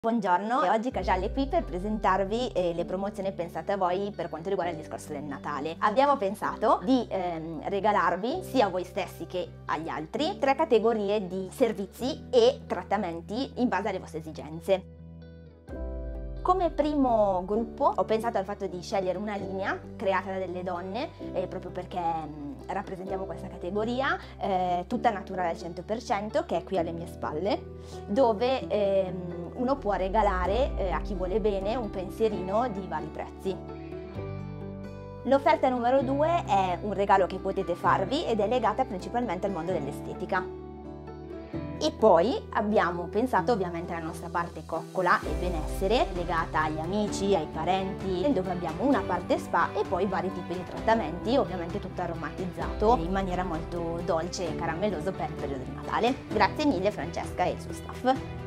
Buongiorno, oggi Kajal è qui per presentarvi le promozioni pensate a voi per quanto riguarda il discorso del Natale. Abbiamo pensato di regalarvi sia a voi stessi che agli altri 3 categorie di servizi e trattamenti in base alle vostre esigenze. Come primo gruppo ho pensato al fatto di scegliere una linea creata da delle donne proprio perché rappresentiamo questa categoria, tutta naturale al 100%, che è qui alle mie spalle, dove uno può regalare a chi vuole bene un pensierino di vari prezzi. L'offerta numero 2 è un regalo che potete farvi ed è legata principalmente al mondo dell'estetica. E poi abbiamo pensato ovviamente alla nostra parte coccola e benessere, legata agli amici, ai parenti, dove abbiamo una parte spa e poi vari tipi di trattamenti, ovviamente tutto aromatizzato in maniera molto dolce e caramelloso per il periodo di Natale. Grazie mille Francesca e il suo staff.